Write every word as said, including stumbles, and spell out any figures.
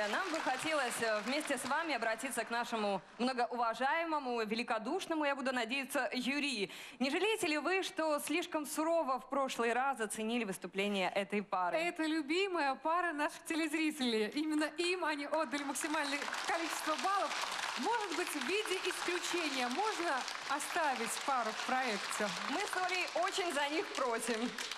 Юрьевна, нам бы хотелось вместе с вами обратиться к нашему многоуважаемому, великодушному, я буду надеяться, жюри. Не жалеете ли вы, что слишком сурово в прошлый раз оценили выступление этой пары? Это любимая пара наших телезрителей. Именно им они отдали максимальное количество баллов. Может быть, в виде исключения можно оставить пару в проекте? Мы с Олей очень за них просим.